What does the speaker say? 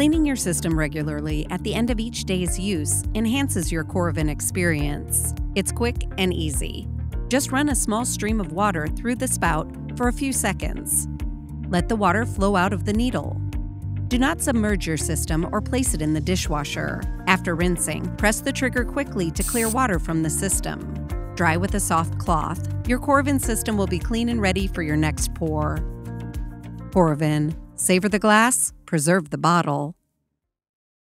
Cleaning your system regularly at the end of each day's use enhances your Coravin experience. It's quick and easy. Just run a small stream of water through the spout for a few seconds. Let the water flow out of the needle. Do not submerge your system or place it in the dishwasher. After rinsing, press the trigger quickly to clear water from the system. Dry with a soft cloth. Your Coravin system will be clean and ready for your next pour. Coravin. Savor the glass, preserve the bottle.